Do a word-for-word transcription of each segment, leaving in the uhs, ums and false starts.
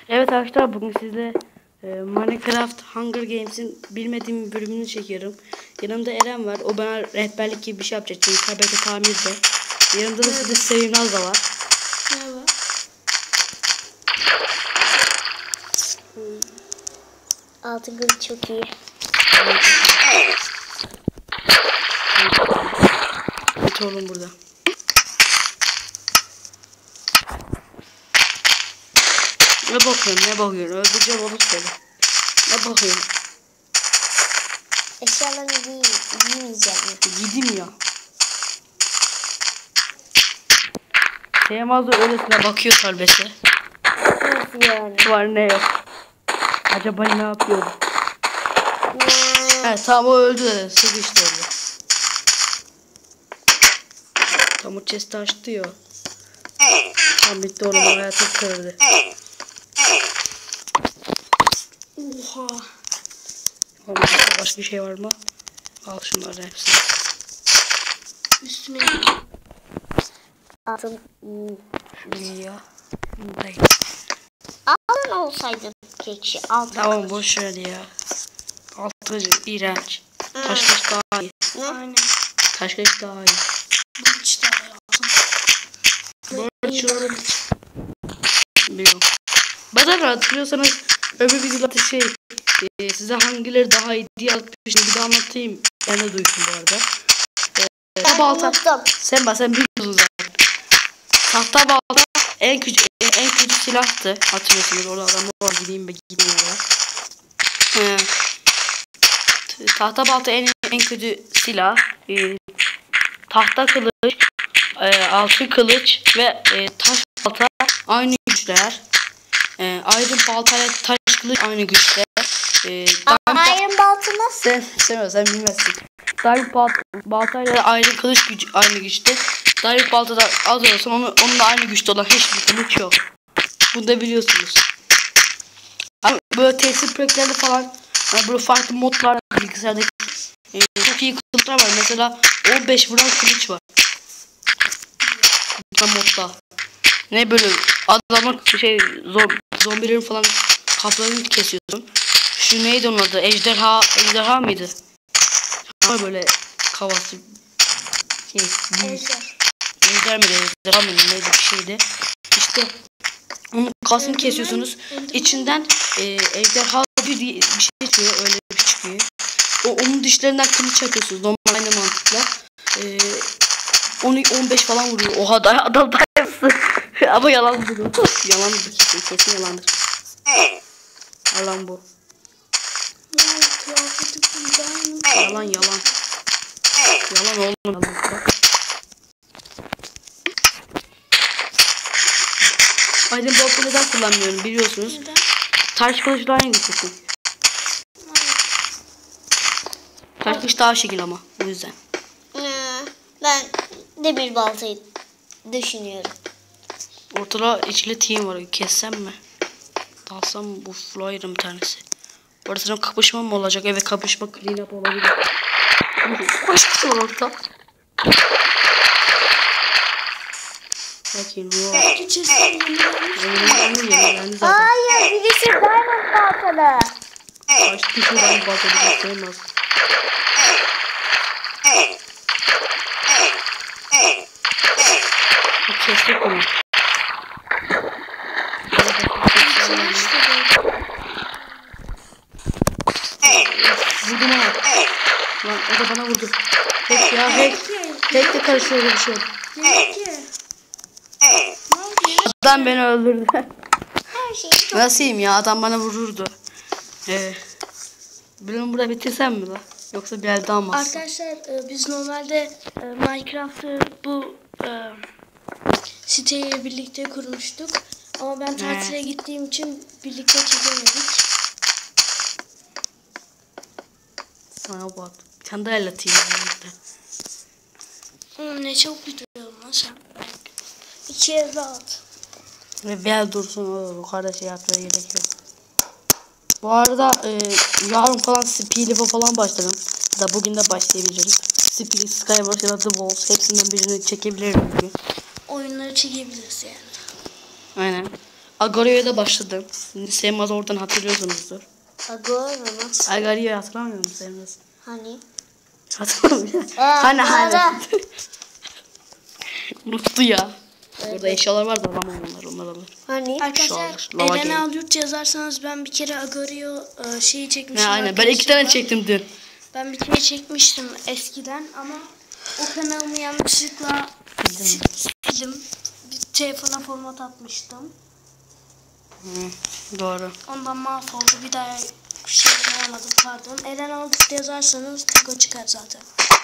Evet arkadaşlar, bugün sizle e, Minecraft Hunger Games'in bilmediğim bir bölümünü çekiyorum. Yanımda Eren var. O bana rehberlik gibi bir şey yapacak. Çünkü tablete tamirde. Yanımda da sizde Sevimnaz da var. Merhaba. Altın kılıç çok iyi. Evet oğlum burada. Ne bakıyorsun ne bakıyorsun? Öldüreceğim onu söyle. Ne bakıyorsun? Eşyalarını giy giymeyeceğim. Gideyim ya. Sevimnaz da öylesine bakıyor tablete. Nasıl yani? Var ne yok. Acaba ne yapıyor? Ne? Evet tamam, o öldü de sıkıştı orada. Tam o chest'i açtı ya. Tam bitti, onun hayatı kırdı. Oha. Başka bir şey var mı? Al şunları hepsini. Üstüme altın iyi. Şunu ya. Buradayım. Altın olsaydı keşke. Altın Tamam kılıç. boş ver ya. Altı iğrenç. Taş kılıç daha iyi. Ne? Aynen. Taş kılıç daha iyi. Bu üç tane altın. Böyle şuraları biliyorum. Bazen hatırlıyorsanız öbür videoda şey e, size hangileri daha iyi diye atmıştım. Bir de anlatayım. Ben de duydum bu arada. E, Ben balta. unuttum. Sen bak, sen biliyorsun zaten. Tahta balta en küçük en kötü silahtı. Hatırlıyorsunuz, orada adam var, gideyim be gideyim oraya. He. Tahta balta en en kötü silah. E, tahta kılıç, e, altın kılıç ve e, taş balta aynı güçler. E, ayrı baltayla taş kılıç aynı güçte. E, Iron balta nasıl? sen sen sen bilmezsin. Diamond balt baltayla ayrı kılıç gücü aynı güçte. Diamond baltada az olsun, onu onunla aynı güçte olan hiçbir kılıç yok. Bunu da biliyorsunuz. Ama böyle tesir projeklerde falan, yani böyle farklı modlar bilgisayardaki e, çok iyi kılıçlar var. Mesela on beş vuran kılıç var. Bu modda. Ne böyle adamın şey zom zombilerin falan kafalarını kesiyorsun. Şu neydi onun adı? Ejderha, ejderha mıydı? Ama böyle kafası şey, Ejder. ejder miydi? Ejderha mıydı? Neydi bir şeydi. İşte onun kafasını kesiyorsunuz. İçinden e, ejderha bir, bir şey çıkıyor. Öyle bir şey çıkıyor. O, onun dişlerinden kılıç yapıyorsunuz. Normal aynı mantıkla. E, on on beş falan vuruyor. Oha da adam dayası. Ama yalan bu. Yalan bu. Kesin, kesin yalandır. Yalan bu. Yalan yalan. Yalan oğlum. Yalan. Aydın bloku neden kullanmıyorum biliyorsunuz. Neden? Taş kılıçla aynı güçlüsün. Taş kılıç daha şekil ama o yüzden. Ben demir baltayı düşünüyorum. Ortada içli team var. Kessem mi? Dalsam bu flyer'ın bir tanesi. Ortada kapışma mı olacak? Evet, kapışma, clean up olabilir. Başka şey var orada. Bakayım bu. Hayır, birisi diamond baltalı. Kaç kişi ben batırdı sevmez. Kestik onu. Vurdum ona. Lan o da bana vurdu. Hack ya hack. Hack de karışıyor bir şey. Adam beni öldürdü. Her şey çok Nasılyım ya, adam bana vururdu. Ee, bölümü burada bitirsem mi la? Yoksa bir elde almazsın. Arkadaşlar e, biz normalde e, Minecraft'ı bu e, siteyi birlikte kurmuştuk. Ama ben tatile gittiğim için birlikte çekemedik. Sana bak. Bir tane daha el atayım. Hmm, ne çok bitiyorum lan sen. içeri rahat. Ve bir el dursun, o yukarıda şey yapmaya gerek yok. Bu arada e, yarın falan Speed'e falan başlarım. Da bugün de başlayabiliriz. Speed, Skywars ya da The Walls, hepsinden birini çekebilirim bugün. Oyunları çekebiliriz yani. Aynen. Agorio'ya da başladım. Sevmaz oradan hatırlıyorsunuzdur. Agora mı? Agorio'yu hatırlamıyor musun Sevmaz? Hani? Hatırlamıyor. Ee, hani Agora. hani. Unuttu ya. Burada eşyalar var da alamam onları. Onlar alır. Hani? Arkadaşlar Şu an lava Eren game. Alyurt yazarsanız ben bir kere Agorio e, şeyi Ne çekmiştim. aynen. Ben iki tane arkadaşlar. çektim dün. Ben bir kere çekmiştim eskiden ama o kanalımı yanlışlıkla sildim. Bir telefona format atmıştım. Hı, doğru. Ondan mahvoldu. Bir daha şey yapamadım, pardon. Eren Alyurt yazarsanız tek o çıkar zaten.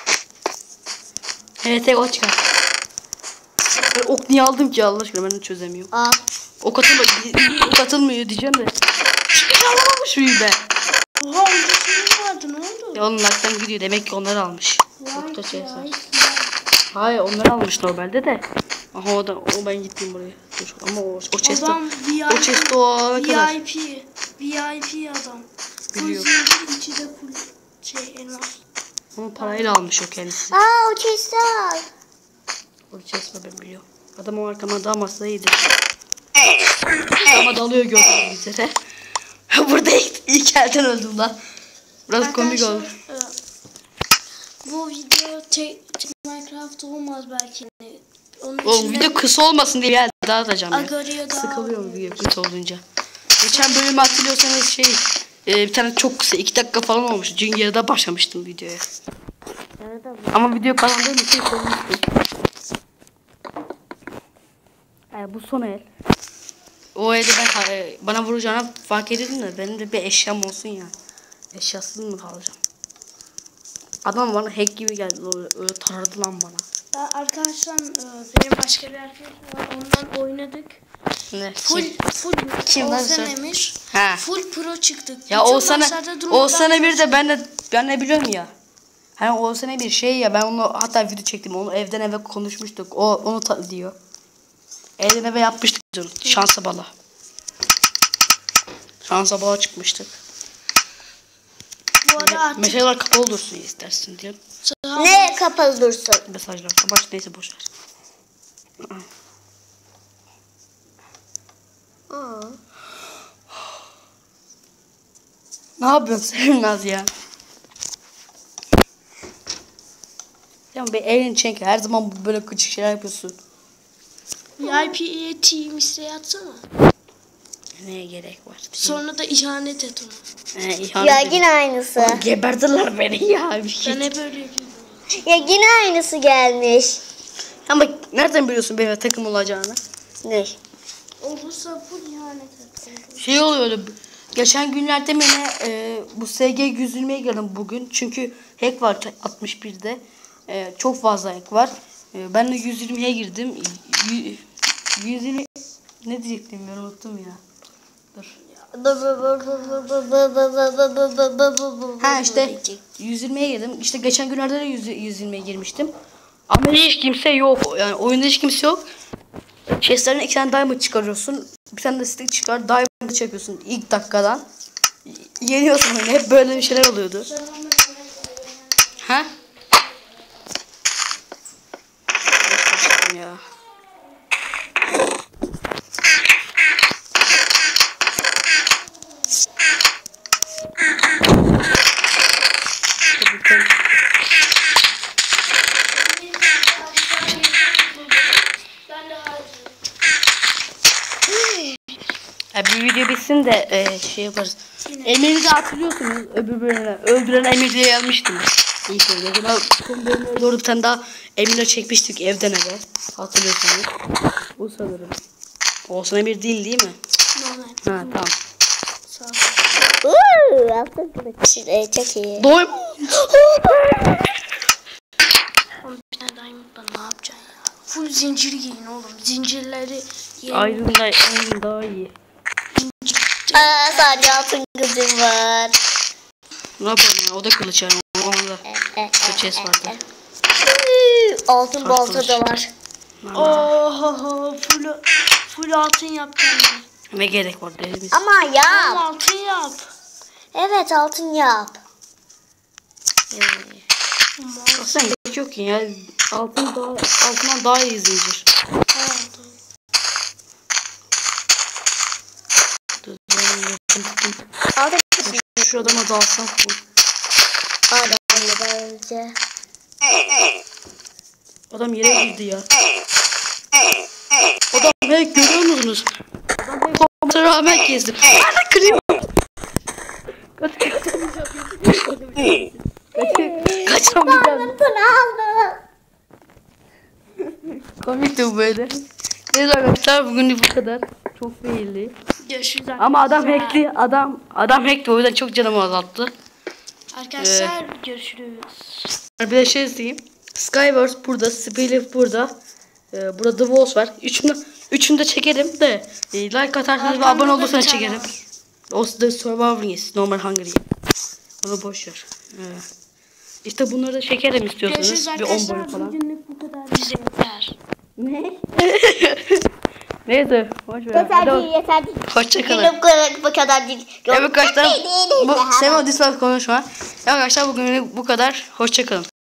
Evet tek o çıkar. Ben ok niye aldım ki Allah aşkına ben de çözemiyorum. Al. Ok atılmıyor, ok atılmıyor diyeceğim de. Hiçbir alamamış mıyım be? Oha öncesinde vardı, ne oldu? Ya oğlum laktan gidiyor demek ki onları almış. Vay Okta şey ya, yapsa. hiç Hayır onları almış normalde de. Aha o da o ben gittim buraya. Dur ama o o chest'o. Adam V O I P, chest'o o ne kadar? V I P, V I P adam. Full Biliyorum. zincir, içi de full şey elmas. Onu parayla almış o kendisi. Aa o chest'i al. O chest'o ben biliyorum. Adam o arkama dalmasa iyidir. Ama dalıyor gördüğünüz üzere. Burada ilk, ilk elden öldüm lan. Biraz komik oldu. Arkadaşlar, e, bu video tek tek Minecraft olmaz belki. Onun O için video kısa olmasın diye bir elde daha atacağım ya. Agario daha Sıkılıyor video kısa olunca. Geçen bölümü hatırlıyorsanız şey e, bir tane çok kısa iki dakika falan olmuş. Çünkü yarıda başlamıştım videoya. Ama video kazandığım için koymuştum. Yani bu son el. O elde ben e, bana vuracağına fark edildim de benim de bir eşyam olsun ya. Eşyasız mı kalacağım? Adam bana hack gibi geldi. Öyle, öyle taradı lan bana. Ben arkadaşlar e, benim başka bir arkadaşım var, ondan oynadık. Ne? Full full Kim lan Oğuzhan sen? Emir. Ha. Full pro çıktık. Ya Bütün Oğuzhan maçlarda durmadan Oğuzhan Emir de ben de ben ne biliyorum ya. Hani Oğuzhan Emir şey ya ben onu hatta video çektim onu evden eve konuşmuştuk. O onu ta- diyor. Evden eve yapmıştık biz onu. Şansa bala. Şansa bala çıkmıştık. bu ara artık Mesajlar kapalı dursun istersin diyor. saha- Ne kapalı dursun? Mesajlar. Ama neyse boş ver. Aa. Ne yapıyorsun Sevmez ya? Ya bir elin çek her zaman böyle küçük şeyler yapıyorsun. V I P'ye team isteği atsana. Neye gerek var? Sonra da ihanet et ona. Ee, ihanet Ya edin. yine aynısı. Geberdiler beni ya. Bir Ben şey. hep öyle yapıyorum. Ya yine aynısı gelmiş. Ama nereden biliyorsun benim takım olacağını? Ne? Olursa full ihanet et. Şey oluyordu. Geçen günlerde yine e, bu S G yüz yirmiye girdim bugün. Çünkü hack var altmış birde. E, çok fazla hack var. E, ben de yüz yirmiye girdim. Y- yüz yirmi ne diyecektim ben unuttum ya. Dur. Ha işte yüz yirmiye girdim. İşte geçen günlerde de yüz yirmiye girmiştim. Ama hiç kimse yok. Yani oyunda hiç kimse yok. Chest'lerden iki tane diamond çıkarıyorsun. Bir tane de stick çıkar. Diamond çekiyorsun ilk dakikadan. Y- Yeniyorsun oyunu. Hep böyle bir şeyler oluyordu. Ha? Ya. Ya bir video bitsin de e, şey yaparız. Emir'i de hatırlıyorsunuz öbür bölümde. Öldüren Emir diye yazmıştım. İlk bölümde. Ben son bölümde doğru bir tane daha Emir'le çekmiştik evden eve. Hatırlıyorsunuz. Bu sanırım. Olsun Emir değil değil mi? Normal. Ha tamam. Sağ ol. Uuu altın kılıç. Ee, çok iyi. Doyum. Oğlum bir tane diamond'la ne yapacaksın ya? Full zincir giyin oğlum. Zincirleri giyin. Ayrın da ayrın daha iyi. Aa sadece altın kılıcım var. Ne yapalım ya? O da kılıç yani. Onda da chest vardı. Uuu, altın balta kılıç. da var. Oho full full altın yap kendine. Ne gerek var derimiz. Ama Full yap. altın yap. Evet altın yap. Sen gerek yok ki ya. Altın daha, altından daha iyi zincir. Oldu. Aldı. Şu adama dalsam bu. Aldı. Bence. Adam yere girdi ya. Adam hack görüyor musunuz? Adam hack olmasına rağmen kestim. Hadi kırıyor. Kaç kaçamayacağım. Bunu aldı. Komikti bu böyle. Neyse arkadaşlar bugünlük bu kadar. Çok failli. Görüşürüz Ama adam arkadaşlar. hackli. Adam adam hackli o yüzden çok canımı azalttı. Arkadaşlar görüşürüz. Bir de şey diyeyim. Skywars burada, Spillif burada. Ee, burada The Walls var. Üçünü, üçünü de çekerim de. E, like atarsanız ve Arkamda abone da olursanız bir tane çekerim. var. O da Survivor'ız. Normal Hunger Games. Onu boş ver. Ee, işte bunları da çekerim istiyorsanız. Görüşürüz Bir on boy arkadaşlar. falan. Bugünlük bu kadar. Bize yeter. Ne? Neyse. Boş ver. Yeter Hadi değil, yeter değil. hoşçakalın. Benim bu kadar, bu kadar değil. Evet arkadaşlar. Değil, değil, Bu daha. Sema Discord konuşma. Evet arkadaşlar bugün bu kadar. Hoşçakalın.